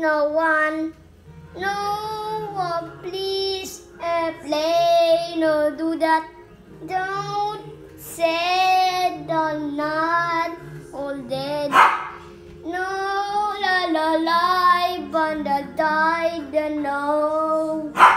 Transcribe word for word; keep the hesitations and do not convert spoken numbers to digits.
no one. No, oh, please uh, play, no do that. Don't say the not all dead. No, la la la, but the died, no.